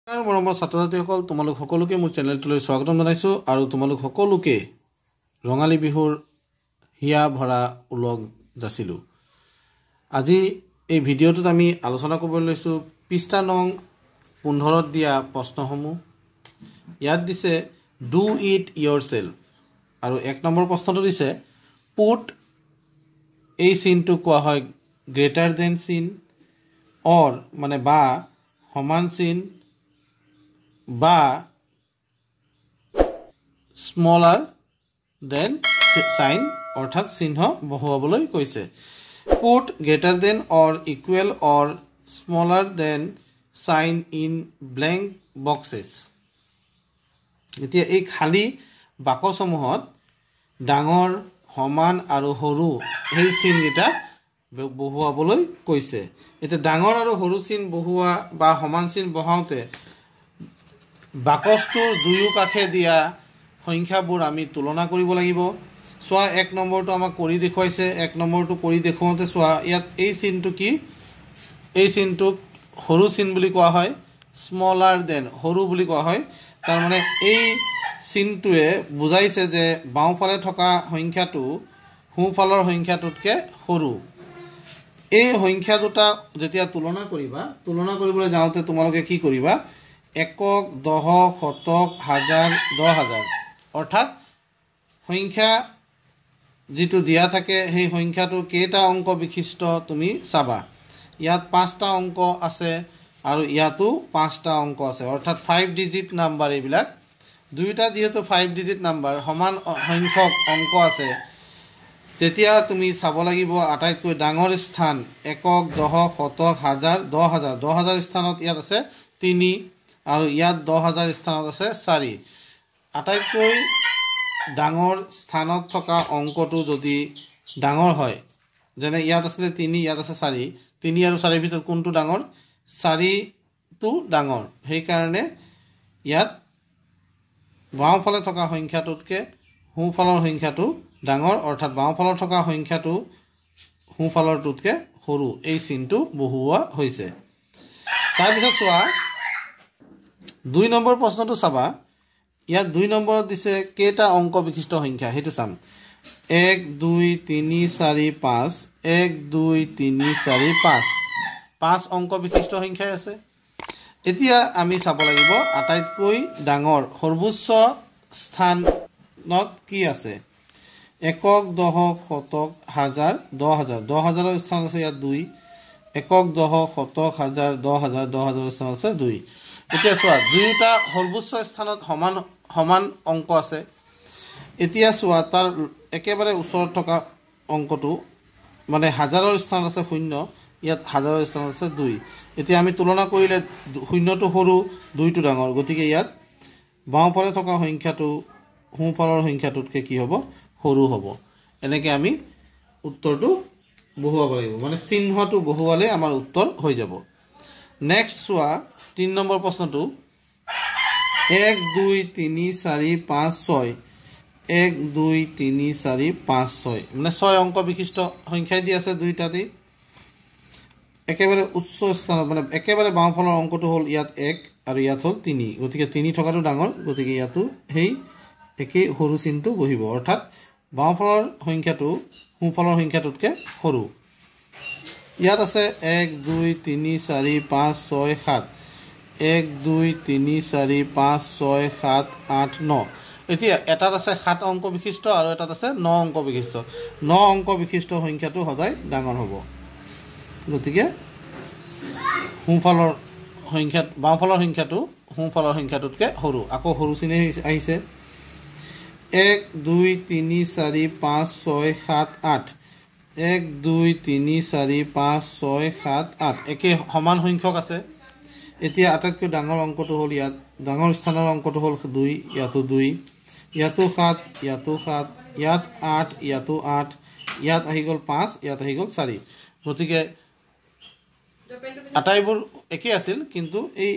মৰমৰ ছাত্ৰ-ছাত্ৰীসকল তোমালোক সকলোকে মোৰ চেনেলটোলৈ স্বাগতম জনাইছো আৰু তোমালোক সকলোকে ৰঙালী বিহুৰ হিয়া ভৰা উলগ যাচিলো। আজি এই ভিডিঅ'টোত আমি আলোচনা কৰিবলৈ লৈছো পৃষ্ঠা নং 15ত দিয়া প্ৰশ্নসমূহ। ইয়াত দিছে ডু ইট ইয়ৰসেল্ফ আৰু 1 নম্বৰ প্ৰশ্নটো দিছে পুট এই চিনটো কোৱা হয় গ্ৰেটাৰ দেন চিন অৰ মানে বা সমান চিন বা স্মলাৰ দেন সাইন অৰ্থাৎ চিহ্ন বহুৱাবলৈ কৈছে। Put greater than or equal or smaller than sign in blank boxes. এতিয়া এই খালী বাকচসমূহত ডাঙৰ সমান আৰু সৰু সেই চিনকেইটা বহুৱাবলৈ কৈছে। এতিয়া ডাঙৰ আৰু সৰু চিন বহুৱা বা সমান চিন বহাওঁতে বাকচটোৰ দুয়ো কাষে দিয়া সংখ্যাবোৰ আমি তুলনা কৰিব লাগিব। চোৱা 1 নম্বৰটো আমাক কৰি দেখুৱাইছে। 1 নম্বৰটো কৰি দেখুৱাওঁতে চোৱা ইয়াত এই চিনটো কি, এই চিনটোক সৰু চিন বুলি কোৱা হয়, স্মলাৰ দেন সৰু বুলি কোৱা হয়। তাৰমানে এই চিনটোৱে বুজাইছে যে বাওঁফালে থকা সংখ্যাটো সোঁফালৰ সংখ্যাটোতকৈ সৰু। এই সংখ্যা দুটা যেতিয়া তুলনা কৰিবা, তুলনা কৰিবলৈ যাওঁতে তোমালোকে কি কৰিবা, একক, দশক, শতক, হাজাৰ, 10,000 অৰ্থাৎ সংখ্যা যিটো দিয়া থাকে সেই সংখ্যাটো কেইটা অংক বিশিষ্ট তুমি চাবা। ইয়াত 5টা অংক আছে আৰু ইয়াতো 5টা অংক আছে অৰ্থাৎ 5 ডিজিট নাম্বাৰ। এইবিলাক দুয়োটা যিহেতু 5 ডিজিট নাম্বাৰ সমান সংখ্যক অংক আছে, তেতিয়া তুমি চাব লাগিব আটাইতকৈ ডাঙৰ স্থান একক, দশক, শতক, হাজাৰ, 10,000। 10,000 স্থানত ইয়াত আছে 3 আৰু ইয়াত 10,000 স্থানত আছে 4। আটাইতকৈ ডাঙৰ স্থানত থকা অংকটো যদি ডাঙৰ হয়, যেনে ইয়াত আছিলে 3, ইয়াত আছে 4, 3 আৰু 4ৰ ভিতৰত কোনটো ডাঙৰ? 4টো ডাঙৰ। সেইকাৰণে ইয়াত বাওঁফালে থকা সংখ্যাটোতকৈ সোঁফালৰ সংখ্যাটো ডাঙৰ অৰ্থাৎ বাওঁফালৰ থকা সংখ্যাটো সোঁফালৰটোতকৈ সৰু। এই চিনটো বহুওৱা হৈছে। তাৰপিছত চোৱা 2 নম্বৰ প্ৰশ্নটো চাবা। ইয়াত 2 নম্বৰত দিছে কেইটা অংক বিশিষ্ট সংখ্যা সেইটো চাম। 1 2 3 4 5 1 2 3 4 5 5 অংক বিশিষ্ট সংখ্যাই আছে। এতিয়া আমি চাব লাগিব আটাইতকৈ ডাঙৰ সৰ্বোচ্চ স্থানত কি আছে। একক, দশক, শতক, হাজাৰ, 10,000। 10,000ৰ স্থান আছে ইয়াত 2। একক, দশক, শতক, হাজাৰ, 10,000। 10,000ৰ স্থান আছে 2। এতিয়া চোৱা দুয়োটা সৰ্বোচ্চ স্থানত সমান সমান অংক আছে। এতিয়া চোৱা তাৰ একেবাৰে ওচৰত থকা অংকটো মানে হাজাৰৰ স্থান আছে 0, ইয়াত হাজাৰৰ স্থান আছে 2। এতিয়া আমি তুলনা কৰিলে 0টো সৰু, 2টো ডাঙৰ। গতিকে ইয়াত বাওঁফালে থকা সংখ্যাটো সোঁফালৰ সংখ্যাটোতকৈ কি হ'ব? সৰু হ'ব। এনেকৈ আমি উত্তৰটো বহুৱাব লাগিব, মানে চিহ্নটো বহুৱালে আমাৰ উত্তৰ হৈ যাব। নেক্সট চোৱা 3 নম্বৰ প্ৰশ্নটো 1 2 3 4 5 6 1 2 3 4 5 6 মানে 6 অংক বিশিষ্ট সংখ্যাই দি আছে দুইটাতেই। একেবাৰে উচ্চ স্থানত মানে একেবাৰে বাওঁফালৰ অংকটো হ'ল ইয়াত 1 আৰু ইয়াত হ'ল 3। গতিকে 3 থকাটো ডাঙৰ, গতিকে ইয়াতো সেই একেই সৰু চিনটো বহিব অৰ্থাৎ বাওঁফালৰ সংখ্যাটো সোঁফালৰ সংখ্যাটোতকৈ সৰু। ইয়াত আছে 1 2 3 4 5 6 7 1 2 3 4 5 6 7 8 9। এতিয়া এটাত আছে 7 অংক বিশিষ্ট আৰু এটাত আছে 9 অংক বিশিষ্ট। 9 অংক বিশিষ্ট সংখ্যাটো সদায় ডাঙৰ হ'ব। গতিকে সোঁফালৰ সংখ্যা বাওঁফালৰ সংখ্যাটো সোঁফালৰ সংখ্যাটোতকৈ সৰু। আকৌ সৰু চিনে আহিছে 1 2 3 4 5 6 7 8 1 2 3 4 5 6 7 8 একে সমান সংখ্যক আছে। এতিয়া আটাইতকৈ ডাঙৰ অংকটো হ'ল ইয়াত ডাঙৰ স্থানৰ অংকটো হ'ল 2, ইয়াতো 2, ইয়াতো 7, ইয়াতো 7, ইয়াত 8, ইয়াতো 8, ইয়াত আহি গ'ল 5, ইয়াত আহি গ'ল 4। গতিকে আটাইবোৰ একেই আছিল, কিন্তু এই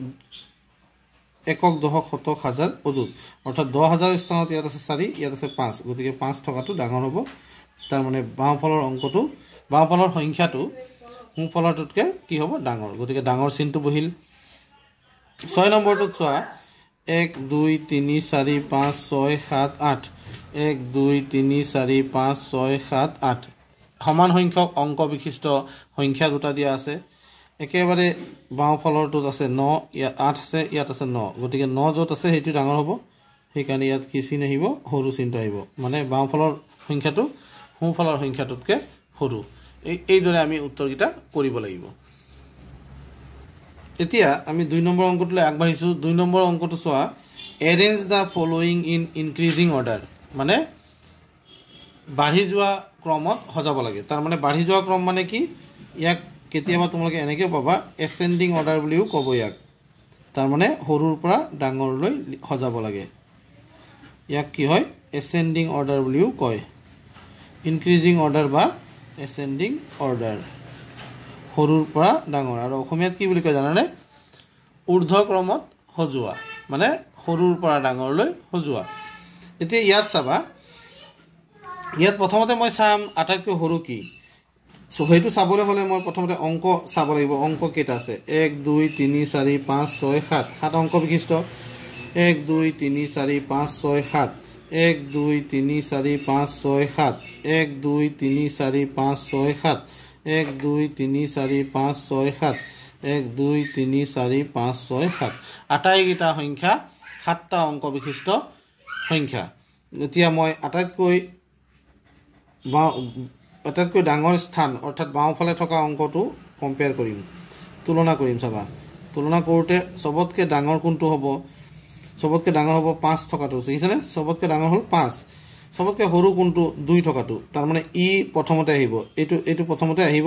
একক, দশক, শতক, হাজাৰ, অযুত অৰ্থাৎ 10,000 স্থানত ইয়াত আছে 4, ইয়াত আছে 5। গতিকে 5 থকাটো ডাঙৰ হ'ব। তাৰমানে বাওঁফালৰ অংকটো বাওঁফালৰ সংখ্যাটো সোঁফালৰটোতকৈ কি হ'ব? ডাঙৰ। গতিকে ডাঙৰ চিনটো বহিল। 6 নম্বৰটোত চোৱা 1 2 3 4 5 6 7 8 1 2 3 4 5 6 7 8 সমান সংখ্যক অংক বিশিষ্ট সংখ্যা দুটা দিয়া আছে একেবাৰে বাও ফলৰটোত আছে 9 ইয়াত 8 আছে ইয়াত আছে 9 গতিকে 9 যত আছে হেতু ডাঙৰ হ'ব সেইকাৰণে ইয়াত কি চিন আহিব সৰু চিনটো আহিব মানে বাও ফলৰ সংখ্যাটো সোঁ ফলৰ সংখ্যাটোতকে সৰু এই দৰে আমি উত্তৰকিটা কৰিব লাগিব এতিয়া আমি 2 নম্বৰ অংকটোলৈ আগবাঢ়িছো 2 নম্বৰ অংকটো চোৱা arrange the following in increasing order মানে বাঢ়ি যোৱা ক্ৰমত সজাব লাগে তাৰ মানে বাঢ়ি যোৱা ক্ৰম মানে কি ইয়াক কেতিয়াবা তোমালোকে এনেকৈ পাবা এসেন্ডিং অৰ্ডাৰ বুলিও ক'ব ইয়াক তাৰ মানে সৰুৰ পৰা ডাঙৰলৈ সজাব লাগে ইয়াক কি হয় এসেন্ডিং অৰ্ডাৰ বুলিও কয় ইনক্ৰিজিং অৰ্ডাৰ বা এসেন্ডিং অৰ্ডাৰ সৰুৰ পৰা ডাঙৰ আৰু অসমীয়াত কি বুলি কয় জানানে ঊৰ্ধ্ব ক্ৰমত সজোৱা মানে সৰুৰ পৰা ডাঙৰলৈ সজোৱা এতিয়া ইয়াত চাবা ইয়াত প্ৰথমতে মই চাম আটাইতকৈ সৰু কি সো হেতু চাবলৈ হলে মই প্ৰথমতে অংক চাব লাগিব অংক কেইটা আছে 1 2 3 4 5 6 7 7 অংক বিশিষ্ট 1 2 3 4 5 6 7 1 2 3 4 5 6 7 1 2 3 4 5 6 7 1 2 3 4 5 6 7 1 2 3 4 5 6 7 আটাইকেইটা সংখ্যা 7টা অংক বিশিষ্ট সংখ্যা এতিয়া মই আটাইতকৈ ডাঙৰ স্থান অৰ্থাৎ বাওঁফালে থকা অংকটো কম্পেয়াৰ কৰিম তুলনা কৰিম চাবা তুলনা কৰোতে সবতকৈ ডাঙৰ কোনটো হ'ব সবতকৈ ডাঙৰ হ'ব 5 থকাটো বুজিছানে সবতকৈ ডাঙৰ হ'ল 5 সবতকৈ সৰু কোনটো 2 থকাটো তাৰ মানে ই প্ৰথমতে আহিব এটো প্ৰথমতে আহিব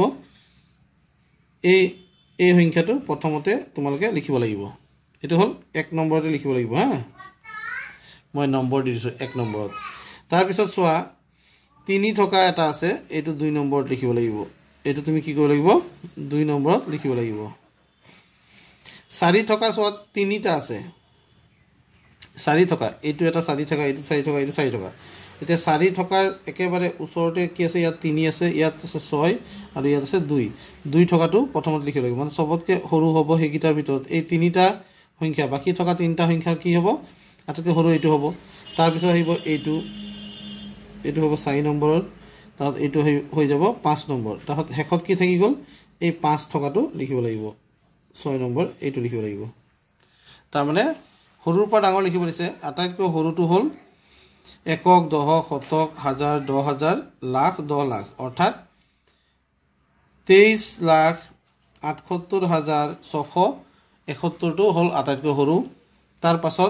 এই সংখ্যাটো প্ৰথমতে তোমালোকে লিখিব লাগিব এটো হ'ল 1 নম্বৰতে লিখিব লাগিব হা মই নম্বৰ দিছো 1 নম্বৰত তাৰ পিছত চোৱা 3 থকা এটা আছে এটো 2 নম্বৰত লিখিব লাগিব এটো তুমি কি কৰিব লাগিব 2 নম্বৰত লিখিব লাগিব 4 থকা চোৱা 3টা আছে 4 থকা এটো এটা 4 থকা এটো 4 থকা এটো 4 থকা এতিয়া 4 থকাৰ একেবাৰে ওচৰতে কি আছে ইয়াত 3 আছে ইয়াত আছে 6 আৰু ইয়াত আছে 2 থকাটো প্ৰথমত লিখিব লাগিব মানে সবতকৈ সৰু হ'ব হেকিটাৰ ভিতৰত এই 3টা সংখ্যা বাকি থকা 3টা সংখ্যা কি হ'ব আটাইতকৈ সৰু এটো হ'ব তাৰ পিছত আহিব এটো হ'ব 4 নম্বৰৰ তাত এটো হৈ যাব 5 নম্বৰ তাত হেকত কি থাকি গল এই 5 থকাটো লিখিব লাগিব 6 নম্বৰ এটো লিখিব লাগিব তাৰ মানে সৰুৰ পৰা ডাঙৰ লিখিব দিছে আটাইতকৈ সৰুটো হ'ল একক দহক শতক হাজাৰ 10000 লাখ 10 লাখ অৰ্থাৎ 23,78,671 টো হ'ল আটাইতকৈ সৰু তাৰ পাছত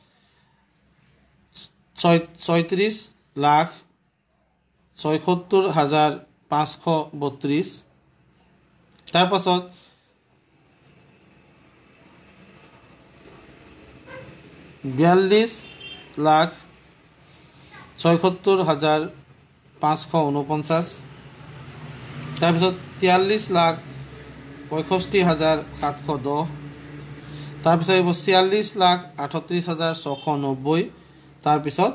36,76,532 তাৰ পাছত 42,76,549 তাৰ পিছত 43,65,710 তাৰ পিছত 46,38,690 তাৰ পিছত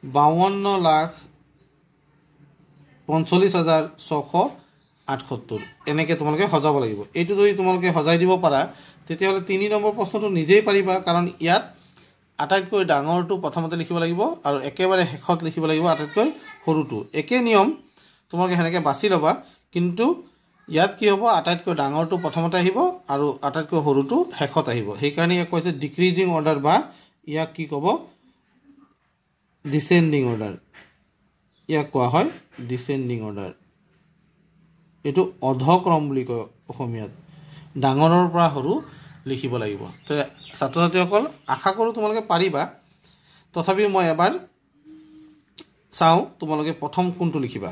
52,45,678 এনেকৈ তোমালোকে সজাব লাগিব এইটো যদি তোমালোকে সজাই দিব পাৰা তেতিয়াহলে 3 নম্বৰ প্ৰশ্নটো নিজেই পাৰিবা কাৰণ ইয়াত আটাইতকৈ ডাঙৰটো প্ৰথমতে লিখিব লাগিব আৰু একেবাৰে শেষত লিখিব লাগিব আটাইতকৈ সৰুটো একে নিয়ম তোমালোকে হেনেকৈ বাছি লবা কিন্তু ইয়াত কি হ'ব আটাইতকৈ ডাঙৰটো প্ৰথমতে আহিব আৰু আটাইতকৈ সৰুটো শেষত আহিব সেই কাৰণে ইয়াক কৈছে ডিক্ৰিজিং অৰ্ডাৰ বা ইয়াক কি ক'ব ডিসেন্ডিং অৰ্ডাৰ ইয়াক কোৱা হয় ডিসেন্ডিং অৰ্ডাৰ এটো অধক্ৰম বুলি কয় অসমীয়াত ডাঙৰৰ পৰা সৰু লিখিব লাগিব তে ছাত্ৰ ছাত্ৰীসকল আশা কৰো তোমালোকে পাৰিবা তথাপিও মই এবাৰ চাও তোমালোকে প্ৰথম কোনটো লিখিবা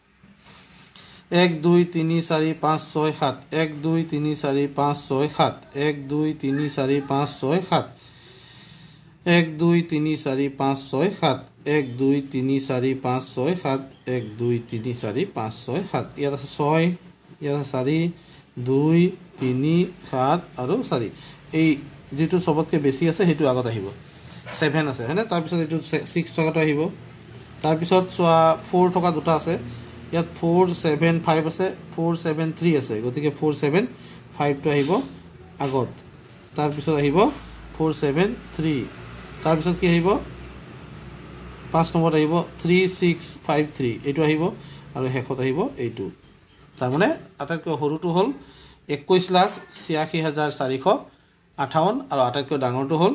1 2 3 4 5 6 7 1 2 3 4 5 6 7 1 2 3 4 5 6 7 1 2 3 4 5 6 7 1 2 3 4 5 6 7 1 2 3 4 5 6 7 ইয়াত আছে 6 ইয়াত আছে 4 2 3 7 আৰু 4 এই যেটো সবতকৈ বেছি আছে হেতু আগত আহিব 7 আছে হয়নে তাৰ পিছত এটো 6 টকাটো আহিব তাৰ পিছত 4 টকা দুটা আছে ইয়াত 475 আছে 473 আছে গতিকে 475 টো আহিব আগত তাৰ পিছত আহিব 473 তাৰপিছত কি আহিব 5 নম্বৰত আহিব 3653 এইটো আহিব আৰু শেষত আহিব এইটো তাৰ মানে আটাইতকৈ সৰুটো হ'ল 21,86,458 আৰু আটাইতকৈ ডাঙৰটো হ'ল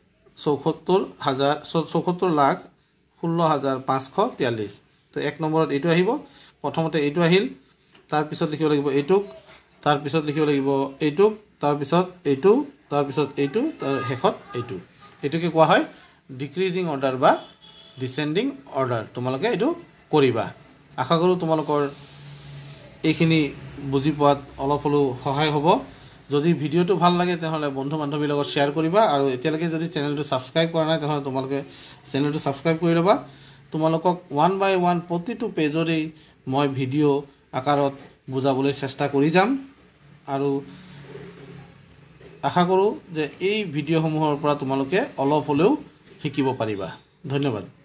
74,16,543 তো 1 নম্বৰত এইটো আহিব প্ৰথমতে এইটো আহিল তাৰপিছত লিখিব লাগিব এইটোক তাৰপিছত লিখিব লাগিব এইটোক তাৰপিছত এইটো তাৰপিছত এইটো তাৰ শেষত এইটো এইটোকে কোৱা হয় ডিক্ৰিজিং অৰ্ডাৰ বা ডিসেন্ডিং অৰ্ডাৰ তোমালোকে এইটো কৰিবা আশা কৰো তোমালোকৰ এইখিনি বুজি পোৱাত অলপ হলেও সহায় হ'ব যদি ভিডিওটো ভাল লাগে তেনহলে বন্ধু বান্ধৱীৰ লগত শেয়াৰ কৰিবা আৰু এতিয়ালৈকে যদি চেনেলটো সাবস্ক্ৰাইব কৰা নাই তেনহলে তোমালোকে চেনেলটো সাবস্ক্ৰাইব কৰি লবা তোমালোকক 1 বাই 1 প্ৰতিটো পেজৰে মই ভিডিও আকাৰত বুজাবলৈ চেষ্টা কৰি যাম আৰু আশা কৰো যে এই ভিডিওসমূহৰ পৰা তোমালোকে অলপ হলেও শিকিব পাৰিবা ধন্যবাদ